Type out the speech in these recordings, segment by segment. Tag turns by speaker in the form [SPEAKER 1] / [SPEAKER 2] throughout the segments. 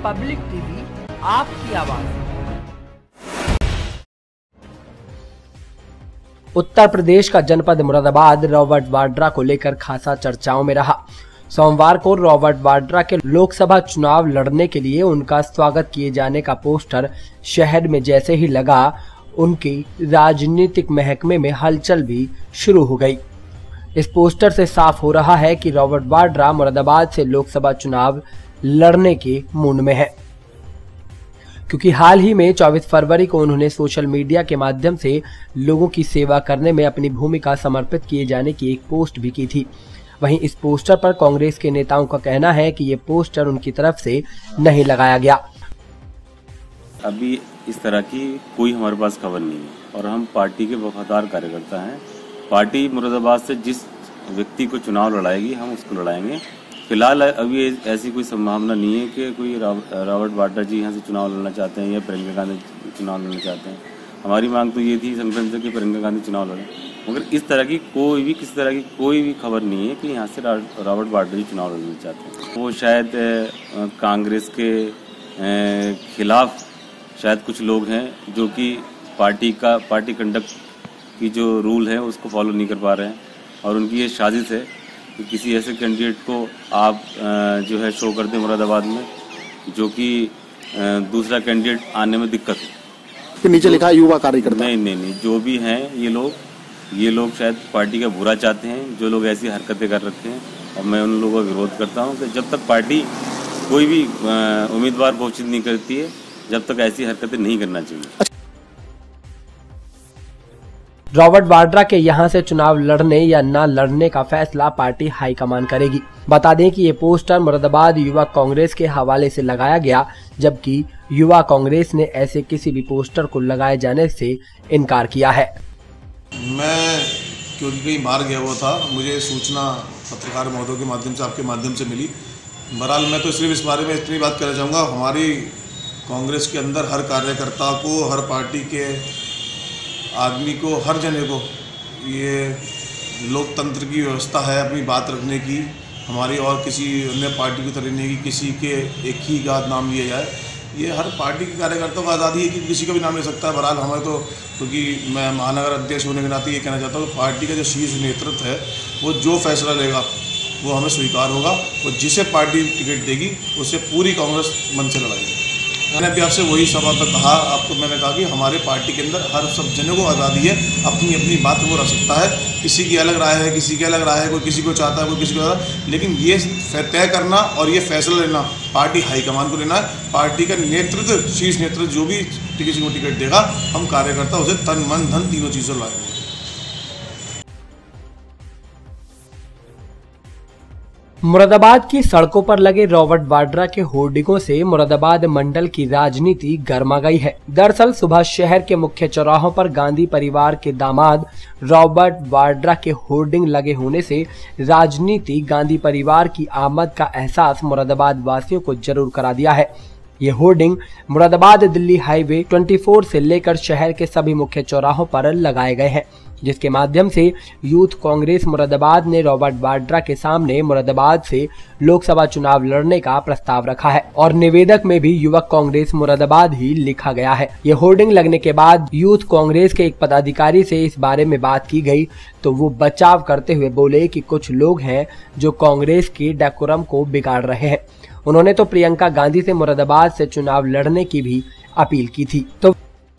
[SPEAKER 1] Public TV, आपकी आवाज। उत्तर प्रदेश का जनपद मुरादाबाद रॉबर्ट वाड्रा को लेकर खासा चर्चाओं में रहा। सोमवार को रॉबर्ट वाड्रा के लोकसभा चुनाव लड़ने के लिए उनका स्वागत किए जाने का पोस्टर शहर में जैसे ही लगा, उनकी राजनीतिक महकमे में हलचल भी शुरू हो गई। इस पोस्टर से साफ हो रहा है कि रॉबर्ट वाड्रा मुरादाबाद से लोकसभा चुनाव लड़ने के मूड में है, क्योंकि हाल ही में 24 फरवरी को उन्होंने सोशल मीडिया के माध्यम से लोगों की सेवा करने में अपनी भूमिका समर्पित किए जाने की एक पोस्ट भी की थी। वहीं इस पोस्टर पर कांग्रेस के नेताओं का कहना है कि ये पोस्टर उनकी तरफ से नहीं लगाया गया।
[SPEAKER 2] अभी इस तरह की कोई हमारे पास खबर नहीं है और हम पार्टी के वफादार कार्यकर्ता हैं। पार्टी मुरादाबाद से जिस व्यक्ति को चुनाव लड़ाएगी हम उसको लड़ाएंगे। फिलहाल अभी ऐसी कोई संभावना नहीं है कि कोई रॉबर्ट वाड्रा जी यहाँ से चुनाव लड़ना चाहते हैं या प्रियंका गांधी चुनाव लड़ना चाहते हैं। हमारी मांग तो ये थी संगठन से कि प्रियंका गांधी चुनाव लड़ें, मगर इस तरह की किसी तरह की कोई भी खबर नहीं है कि यहाँ से रॉबर्ट वाड्रा जी चुनाव लड़ना चाहते हैं। वो शायद कांग्रेस के खिलाफ शायद कुछ लोग हैं जो कि पार्टी कंडक्ट की जो रूल है उसको फॉलो नहीं कर पा रहे हैं और उनकी ये साजिश है कि किसी ऐसे कैंडिडेट को आप जो है शो कर दें मुरादाबाद में जो कि दूसरा कैंडिडेट आने में दिक्कत हो।
[SPEAKER 3] तो नीचे लिखा है युवा कार्यकर्ता।
[SPEAKER 2] नहीं, जो भी हैं ये लोग शायद पार्टी का बुरा चाहते हैं, जो लोग ऐसी हरकतें कर रखे हैं। और मैं उन लोगों का विरोध करता हूं कि जब तक पार्टी कोई भी उम्मीदवार घोषित नहीं करती है, जब तक ऐसी हरकतें नहीं करना चाहिए।
[SPEAKER 1] रॉबर्ट वाड्रा के यहां से चुनाव लड़ने या न लड़ने का फैसला पार्टी हाईकमान करेगी। बता दें कि ये पोस्टर मुरादाबाद युवा कांग्रेस के हवाले से लगाया गया, जबकि युवा कांग्रेस ने ऐसे किसी भी पोस्टर को लगाए जाने से इनकार किया है।
[SPEAKER 4] मैं क्योंकि कहीं बाहर गया हुआ था, मुझे सूचना पत्रकार महोदय के माध्यम से, आपके माध्यम से मिली। बहरहाल मैं तो सिर्फ इस बारे में इतनी बात कहना चाहूँगा, हमारी कांग्रेस के अंदर हर कार्यकर्ता को, हर पार्टी के आदमी को, हर जने को ये लोकतंत्र की व्यवस्था है अपनी बात रखने की। हमारी और किसी अन्य पार्टी की तरह नहीं कि किसी के एक ही का नाम लिया जाए। ये हर पार्टी के कार्यकर्ताओं को आज़ादी है कि किसी का भी नाम ले सकता है। बहरहाल हमें तो, क्योंकि मैं महानगर अध्यक्ष होने के नाते ये कहना चाहता हूँ कि पार्टी का जो शीर्ष नेतृत्व है वो जो फैसला लेगा वो हमें स्वीकार होगा और जिसे पार्टी टिकट देगी उसे पूरी कांग्रेस मन से लड़ाएगी। मैंने भी आपसे वही सभा पर कहा, आपको मैंने कहा कि हमारे पार्टी के अंदर हर सब जनों को आज़ादी है, अपनी अपनी बात वो रख सकता है। किसी की अलग राय है, किसी की अलग राय है, कोई किसी को चाहता है, कोई किसी को, लेकिन ये तय करना और ये फैसला लेना पार्टी हाईकमान को लेना है। पार्टी का नेतृत्व, शीर्ष नेतृत्व जो भी किसी को टिकट देगा, हम कार्यकर्ता उसे तन मन धन तीनों चीज़ों लाएंगे।
[SPEAKER 1] मुरादाबाद की सड़कों पर लगे रॉबर्ट वाड्रा के होर्डिंगों से मुरादाबाद मंडल की राजनीति गर्मा गई है। दरअसल सुबह शहर के मुख्य चौराहों पर गांधी परिवार के दामाद रॉबर्ट वाड्रा के होर्डिंग लगे होने से राजनीति गांधी परिवार की आमद का एहसास मुरादाबाद वासियों को जरूर करा दिया है। ये होर्डिंग मुरादाबाद दिल्ली हाईवे 24 से लेकर शहर के सभी मुख्य चौराहों पर लगाए गए हैं, जिसके माध्यम से यूथ कांग्रेस मुरादाबाद ने रॉबर्ट वाड्रा के सामने मुरादाबाद से लोकसभा चुनाव लड़ने का प्रस्ताव रखा है और निवेदक में भी युवक कांग्रेस मुरादाबाद ही लिखा गया है। ये होर्डिंग लगने के बाद यूथ कांग्रेस के एक पदाधिकारी से इस बारे में बात की गई तो वो बचाव करते हुए बोले कि कुछ लोग हैं जो कांग्रेस के डेकोरम को बिगाड़ रहे हैं। उन्होंने तो प्रियंका गांधी से मुरादाबाद से चुनाव लड़ने की भी अपील की थी। तो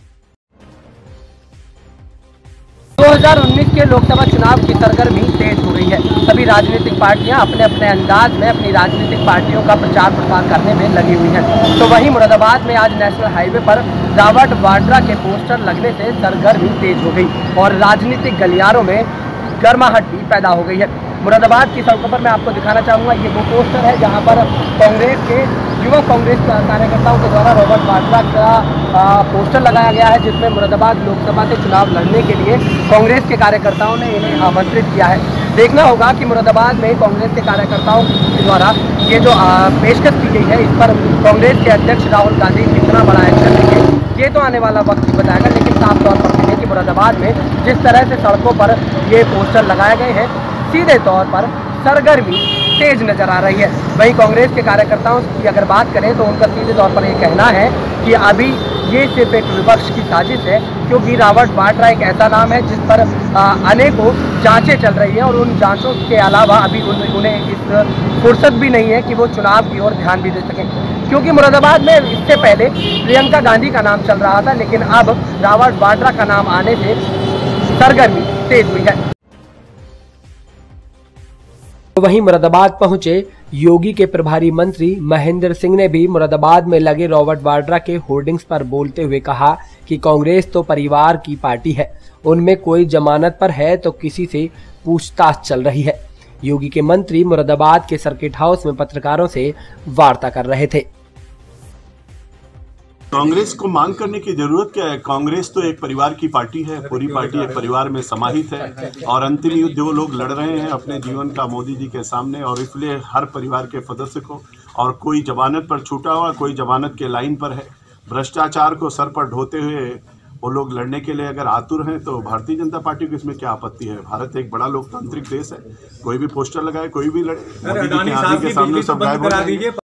[SPEAKER 1] 2019 के लोकसभा चुनाव की सरगर्मी तेज हो गई है। सभी राजनीतिक पार्टियां अपने अपने अंदाज में अपनी राजनीतिक पार्टियों का प्रचार प्रसार करने में लगी हुई हैं। तो वहीं मुरादाबाद में आज नेशनल हाईवे पर रॉबर्ट वाड्रा के पोस्टर लगने से सरगर्मी तेज हो गई और राजनीतिक गलियारों में गर्माहट भी पैदा हो गई है। मुरादाबाद की सड़कों पर मैं आपको दिखाना चाहूँगा, ये वो पोस्टर है जहाँ पर कांग्रेस के युवा कांग्रेस कार्यकर्ताओं के द्वारा रॉबर्ट वाड्रा का पोस्टर लगाया गया है, जिसमें मुरादाबाद लोकसभा से चुनाव लड़ने के लिए कांग्रेस के कार्यकर्ताओं ने इन्हें आमंत्रित किया है। देखना होगा कि मुरादाबाद में कांग्रेस के कार्यकर्ताओं के द्वारा ये जो पेशकश की गई है, इस पर कांग्रेस के अध्यक्ष राहुल गांधी कितना बड़ा एक्शन लेंगे, ये तो आने वाला वक्त ही बताएगा। लेकिन साफ तौर पर देखें कि मुरादाबाद में जिस तरह से सड़कों पर ये पोस्टर लगाए गए हैं, सीधे तौर पर सरगर्मी तेज नजर आ रही है। वहीं कांग्रेस के कार्यकर्ताओं की अगर बात करें तो उनका सीधे तौर पर ये कहना है कि अभी ये सिर्फ एक विपक्ष की साजिश है, क्योंकि रॉबर्ट वाड्रा एक ऐसा नाम है जिस पर अनेकों जांचें चल रही हैं और उन जांचों के अलावा अभी उन्हें इस फुर्सत भी नहीं है कि वो चुनाव की ओर ध्यान भी दे सकें, क्योंकि मुरादाबाद में इससे पहले प्रियंका गांधी का नाम चल रहा था, लेकिन अब रॉबर्ट वाड्रा का नाम आने से सरगर्मी तेज हुई है। वहीं मुरादाबाद पहुंचे योगी के प्रभारी मंत्री महेंद्र सिंह ने भी मुरादाबाद में लगे रॉबर्ट वाड्रा के होर्डिंग्स पर बोलते हुए कहा कि कांग्रेस तो परिवार की पार्टी है, उनमें कोई जमानत पर है तो किसी से पूछताछ चल रही है। योगी के मंत्री मुरादाबाद के सर्किट हाउस में पत्रकारों से वार्ता कर रहे थे।
[SPEAKER 3] कांग्रेस को मांग करने की जरूरत क्या है? कांग्रेस तो एक परिवार की पार्टी है, पूरी पार्टी एक परिवार में समाहित है और अंतिम युद्ध जो लोग लड़ रहे हैं अपने जीवन का मोदी जी के सामने, और इसलिए हर परिवार के सदस्य को, और कोई जमानत पर छूटा हुआ, कोई जमानत के लाइन पर है, भ्रष्टाचार को सर पर ढोते हुए वो लोग लड़ने के लिए अगर आतुर हैं तो भारतीय जनता पार्टी को इसमें क्या आपत्ति है? भारत एक बड़ा लोकतांत्रिक देश है, कोई भी पोस्टर लगाए, कोई भी लड़े, मोदी जी के आने के सामने सब गायब हो जाएंगे।